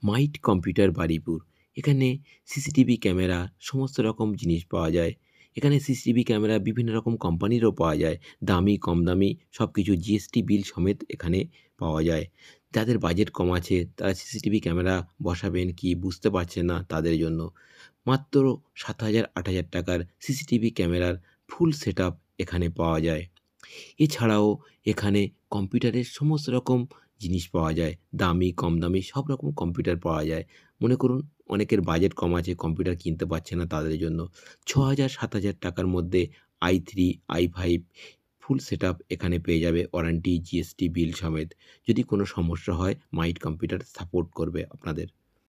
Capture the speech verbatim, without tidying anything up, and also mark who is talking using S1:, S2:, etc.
S1: মাইট computer Baruipur. এখানে CCTV camera সমস্ত রকম জিনিস পাওয়া যায়। এখানে সিসিটিভি ক্যামেরা বিভিন্ন রকম কোম্পানিরও পাওয়া যায়। দামি, কম দামি সবকিছু জিএসটি বিল সমেত এখানে পাওয়া যায়। যাদের বাজেট কম আছে তারা সিসিটিভি ক্যামেরা বসাবেন কি বুঝতে পারছেন না তাদের জন্য মাত্র সাত হাজার আট হাজার টাকার সিসিটিভি ক্যামেরার ফুল সেটআপ এখানে পাওয়া যায়। এছাড়াও এখানে কম্পিউটারের সমস্ত রকম জিনিস পাওয়া যায়। দামি, কম দামি সব রকম কম্পিউটার পাওয়া যায়। মনে করুন অনেকের বাজেট কম আছে, কম্পিউটার কিনতে পারছে না তাদের জন্য ছ হাজার সাত হাজার টাকার মধ্যে I three, I five full setup এখানে পেয়ে যাবে ওয়ারেন্টি, জিএসটি বিল সমেত। যদি কোনো সমস্যা হয় মাইট কম্পিউটার সাপোর্ট করবে আপনাদের।